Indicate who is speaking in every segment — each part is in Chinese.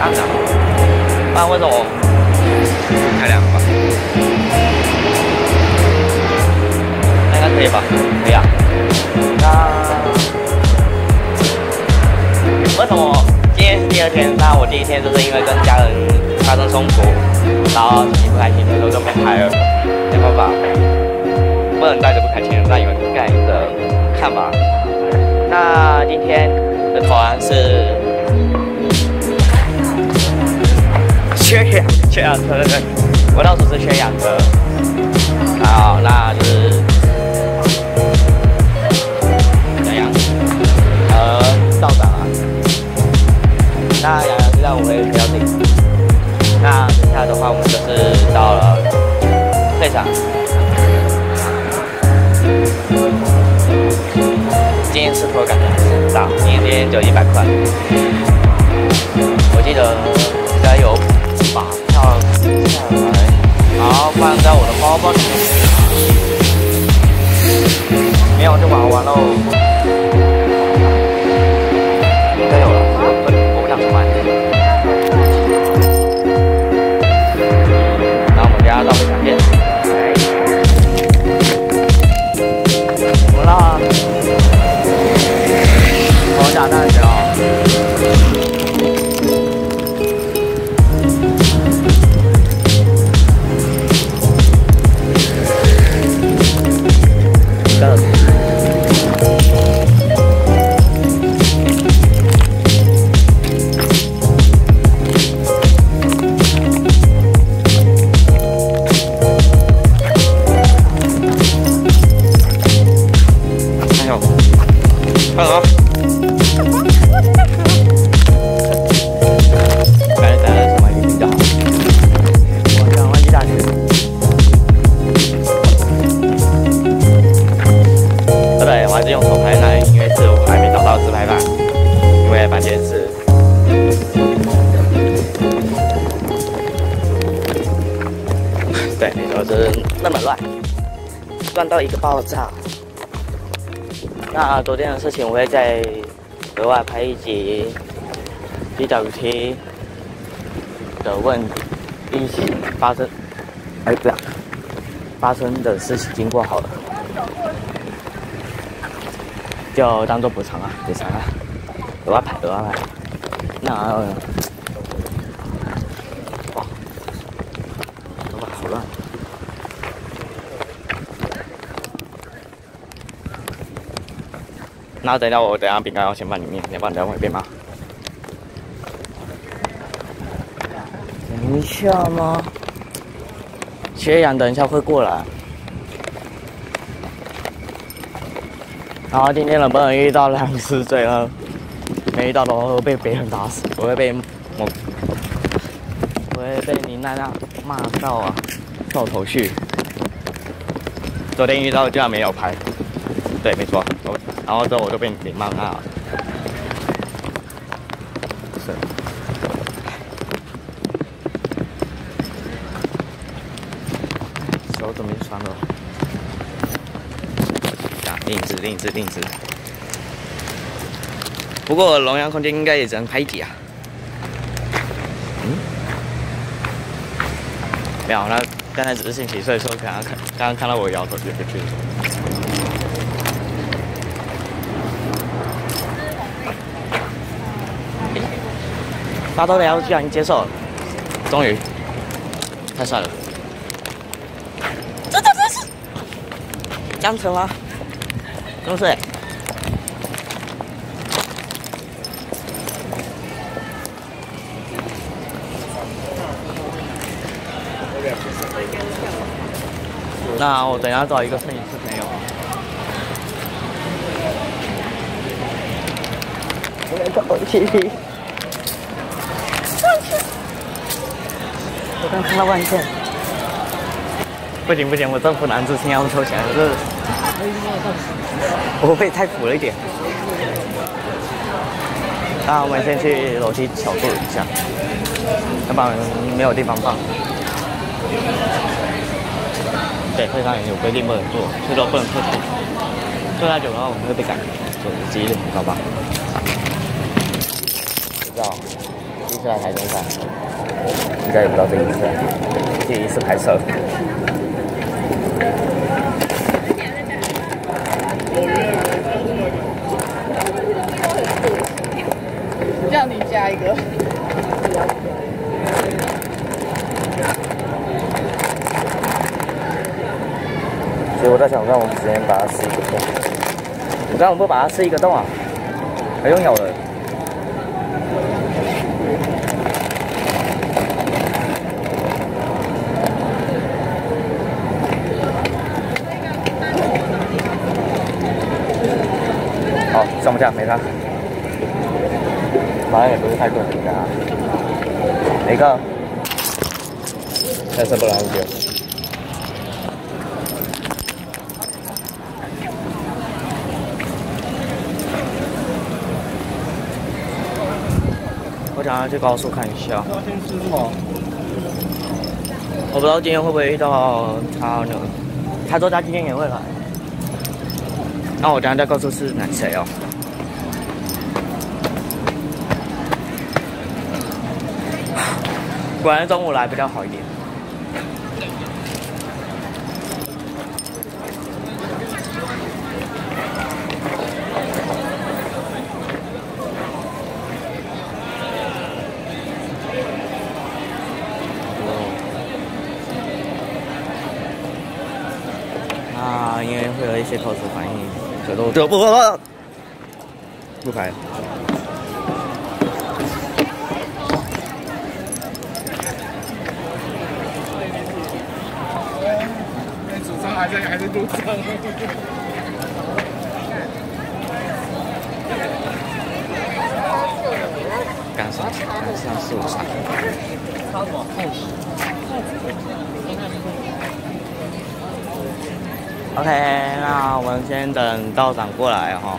Speaker 1: 看着，不然为什么太凉了吧？那应该可以吧？可以啊。那为什么今天是第二天？那我第一天就是因为跟家人发生冲突，然后心情不开心的时候就没拍了，没办法，不能带着不开心让你们看你的看法。那今天的投案是缺氧车，对，我到处是缺氧车。好，那就是怎样？道长啊。那洋洋知道我会陪到这里。那等下的话，我们就是到了会场。今天吃头感觉还是很大，今天就100块。我记得应该有把票下来，然后放在我的包包里面。没有就玩完喽。应该有了，我不想出卖。那我们等下到会场见。怎么了？我打蛋去啊！看啊！感觉带了什么语音就好。我想忘记大学。对，我还是用手拍那，因为是我还没找到自拍板，因为板间是。对，就是那么乱到一个爆炸。那昨天的事情，我会再额外拍一集 DWT 的疫情发生，发生的事情经过好了，就当做补偿啊，补偿啊，额外拍。那哇，好乱。那等一下饼干要先放里面，要不然等一下会被骂。等一下吗？缺氧等一下会过来。然后今天能不能遇到2次罪恶？没遇到的话会被别人打死，我会被你娜骂到啊，掉头绪。昨天遇到居然没有拍，对，没错。然后之后我就被你骂了。是。手怎么酸了？啊，另一只。不过龙阳空间应该也只能拍1集啊。没有，那刚才只是兴起，所以说刚刚看到我摇头就去了。大都聊居然接受了，终于，太帅了！这是江城吗？是不是？那我等一下找一个摄影师朋友。我来找TV。我刚看到万线，不行，我政府男子先要抽起来，我会太苦了一点。那我们先去楼梯小坐一下，要不然没有地方放。对，会上有规定不能坐，最多不能坐久，坐太久的话我们会被赶，手机知道吧？知道。 一次来台中站，应该也不到这一次，第一次拍摄。
Speaker 2: 让你加一个。
Speaker 1: 所以我在想，让我直接把它吃一个洞。我刚刚不把它吃一个洞啊，还用咬的。好，上不下没它。好像也不是太贵的啊。哪个？但是不然就。我想要去高速看一下。要先吃什么？我不知道今天会不会遇到他呢？他说他今天也会来。那我等下再告诉是谁哦。果然中午来比较好一点。啊，因为会有一些口齿反应，所以就不拍。
Speaker 2: 还在路上。
Speaker 1: 刚上4、5场。OK， 那我们先等道长过来哈。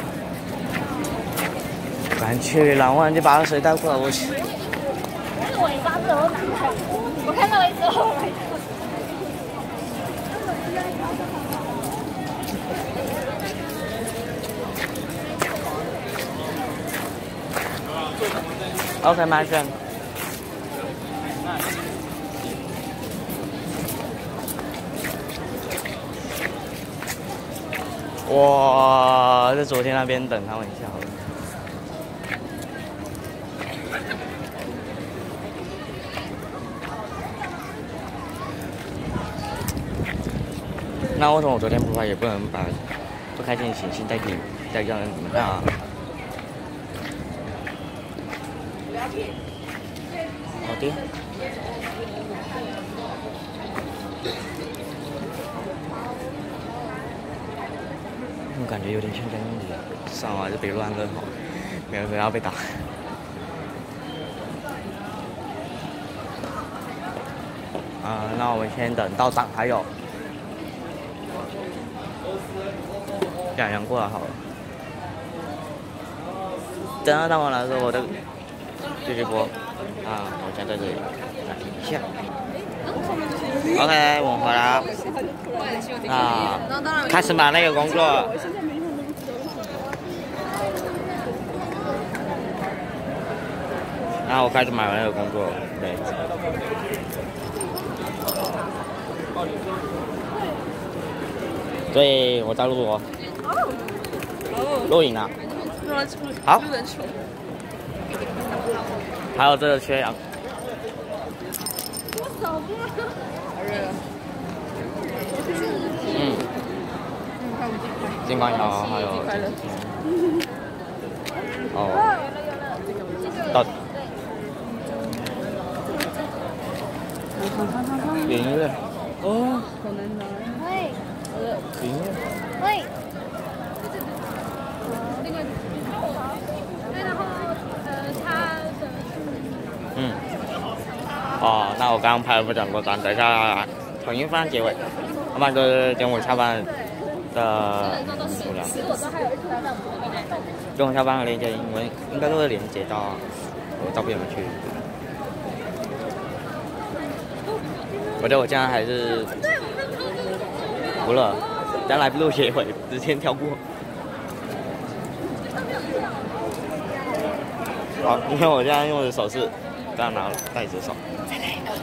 Speaker 1: 赶去蓝湾就把水带过来，我去。
Speaker 3: 是尾巴是我哪看？我看到一只后尾巴。
Speaker 1: OK， 马上。我在昨天那边等他们一下好了。那为什么我昨天不拍，也不能把不开心的情绪带给让人怎么看啊？好的。我感觉有点像这样子，算了，还是别乱扔好了，免得不要被打。那我们先等道长还有两人过来好了。等到他们来的时候，我就继续播。我先在这里停一下。OK， 我们回来了。开始忙那个工作。然后我开始买完那个工作，对。所以我在录哦。录影啊。好。还有这个缺氧。金光瑶还有。哦。到。点音乐。哦。
Speaker 3: 喂。
Speaker 1: 点音乐。
Speaker 3: 喂。
Speaker 1: 那我刚刚拍了不讲过单，等一下统一放结尾，要不然就是等我下班的无聊。跟我下班的链接，因为应该都会连接到我照片里面去。我觉得我这样还是不了，将来不录结尾，直接跳过。 好，因为我现在用的手是刚拿袋子手。
Speaker 3: 再来一个。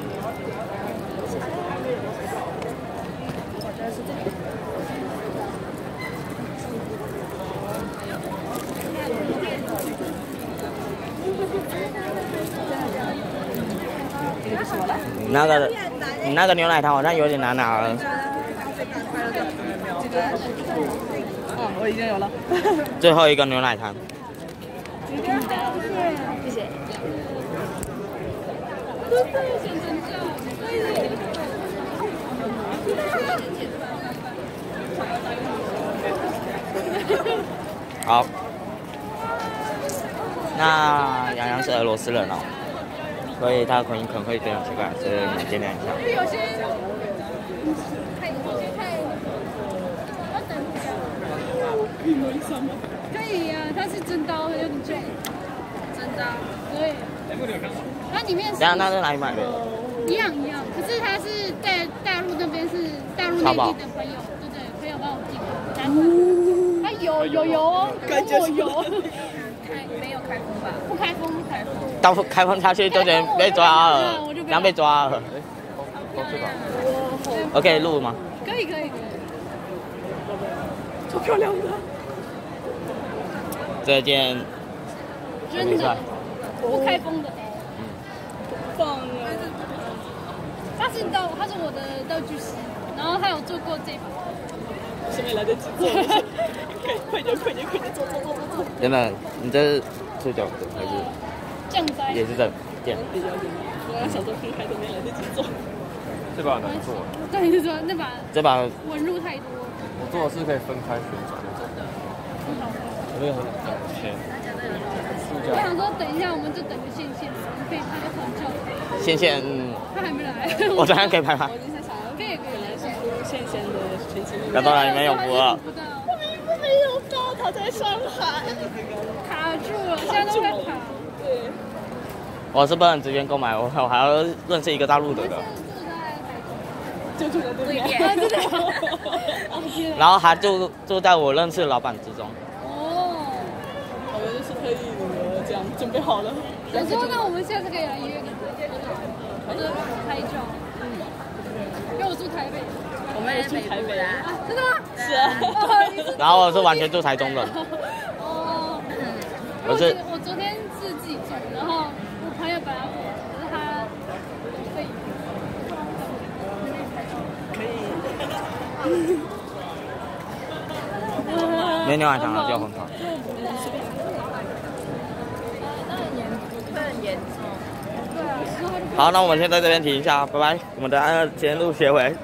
Speaker 1: 你那个牛奶糖好像有点难拿了。
Speaker 2: 我已经有了。
Speaker 1: 最后一个牛奶糖。
Speaker 3: 谢谢。
Speaker 1: 好。那洋洋是俄罗斯人哦，所以他口音可能会非常奇怪，所以你见谅一下。
Speaker 3: 因为有些太要等一下。
Speaker 2: 你们什么？
Speaker 3: 可以呀，它是真刀，有点重。真刀。对。它里面是。
Speaker 1: 等下那是哪里买的？
Speaker 3: 一样，可是它是在大陆那边是大陆内地的朋友，对，朋友帮我寄的。它有哦，有。没有开封吧？不开封。
Speaker 1: 到开封下去就得被抓了，这样被抓了。OK， 录吗？
Speaker 3: 可以。
Speaker 2: 超漂亮的。
Speaker 1: 这件
Speaker 3: 真的不开封的。
Speaker 2: 棒啊！
Speaker 3: 它是我的道具师，然后他有做过这把。
Speaker 2: 是没来得及做，快点做。
Speaker 1: 真的，你这是出脚的还是
Speaker 3: 降灾？
Speaker 1: 也是这件。
Speaker 2: 我要想做分开都没来得及做。
Speaker 4: 这把难做。
Speaker 3: 对，你说那把。
Speaker 1: 这把
Speaker 3: 纹路太多。
Speaker 4: 我做的是可以分开旋转那种。这个很浅。
Speaker 3: 我想说，等一下我们就等个线，我们可以拍个团照。
Speaker 1: 线，
Speaker 3: 他还没来。
Speaker 1: 我这样可以拍吗？
Speaker 2: 我已经在想，
Speaker 3: 可以。
Speaker 2: 线的全新。
Speaker 1: 要到哪里没有符了？
Speaker 2: 我没有到，他在上海。
Speaker 3: 卡住了，现在都会卡。
Speaker 2: 对。
Speaker 1: 我是不能直接购买，我还要认识一个大陆的。
Speaker 2: 就住在对面。
Speaker 1: 然后他就住在我认识的老板之中。
Speaker 3: 哦。
Speaker 2: 我们就是特意这样准备好了。
Speaker 3: 我说那我们下次可以来约你，就是拍照。因为我住台北。
Speaker 2: 我们也住台北啊？
Speaker 3: 真的吗？
Speaker 2: 是啊。
Speaker 1: 然后我是完全住台中人。
Speaker 3: 哦。我昨天是自己住，然后我朋友本来过，可是他可以。
Speaker 1: 没牛奶糖了，就很好。好，那我们先在这边停一下，拜拜。我们的节目结尾。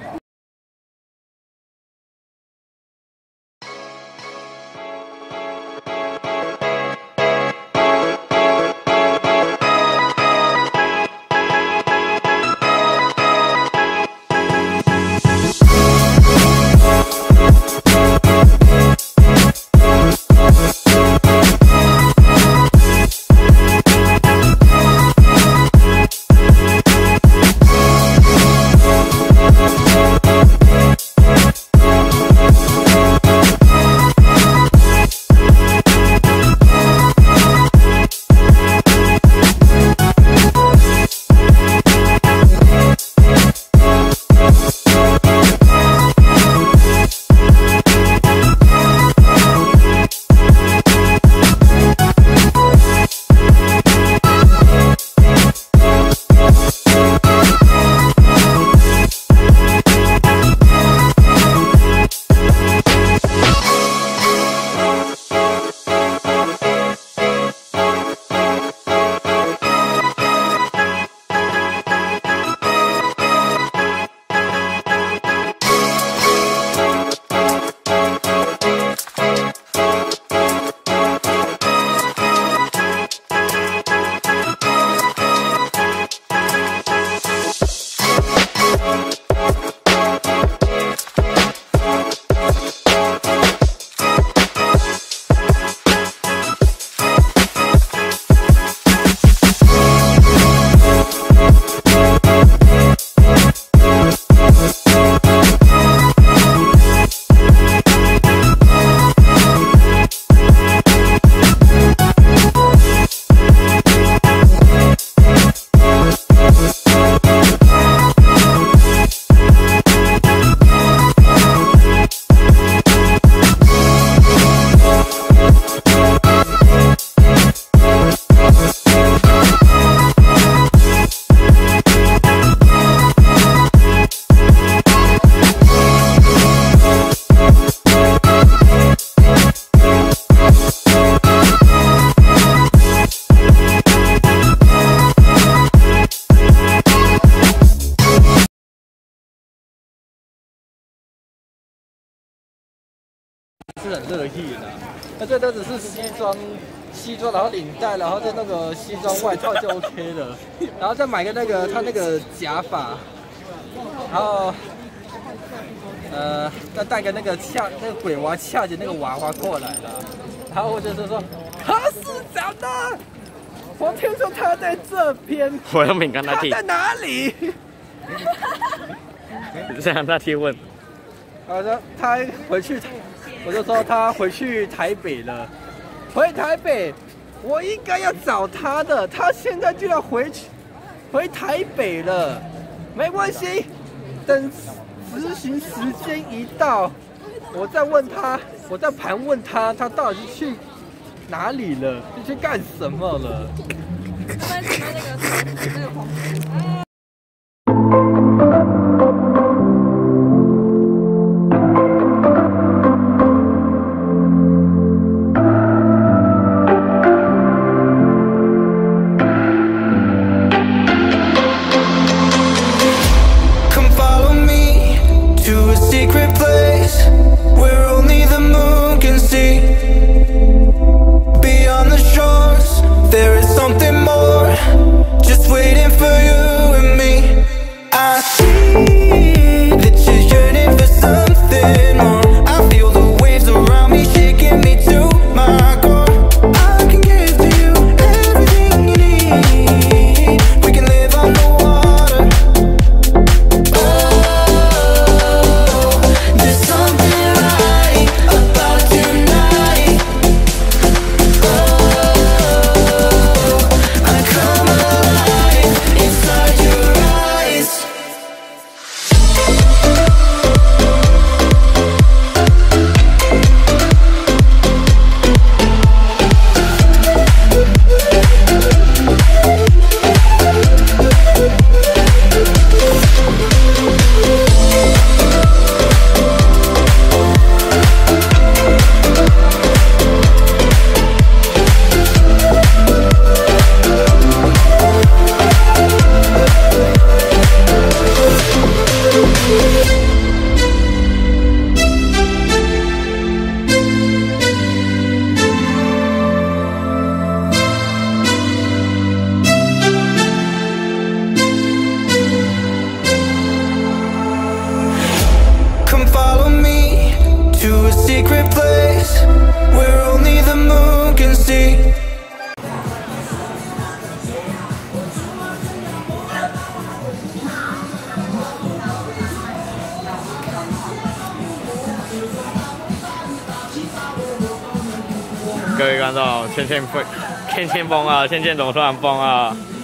Speaker 5: 是很乐意的。那最多只是西装，然后领带，然后再那个西装外套就 OK 了，然后再买个他那个假发，然后再带个那个鬼娃恰吉那个娃娃过来了，然后我就是说他是假的，我听说他在这边，
Speaker 1: 我又没跟他提，
Speaker 5: 他在哪里？
Speaker 1: 这样他提问，
Speaker 5: 我说他回去，我就说他回去台北了。回台北，我应该要找他的，他现在就要回台北了，没关系，等执行时间一到，我再问他，我再盘问他，他到底是去哪里了，是去干什么了？那个黄。
Speaker 1: 各位观众，倩倩疯了，倩倩怎么突然疯了？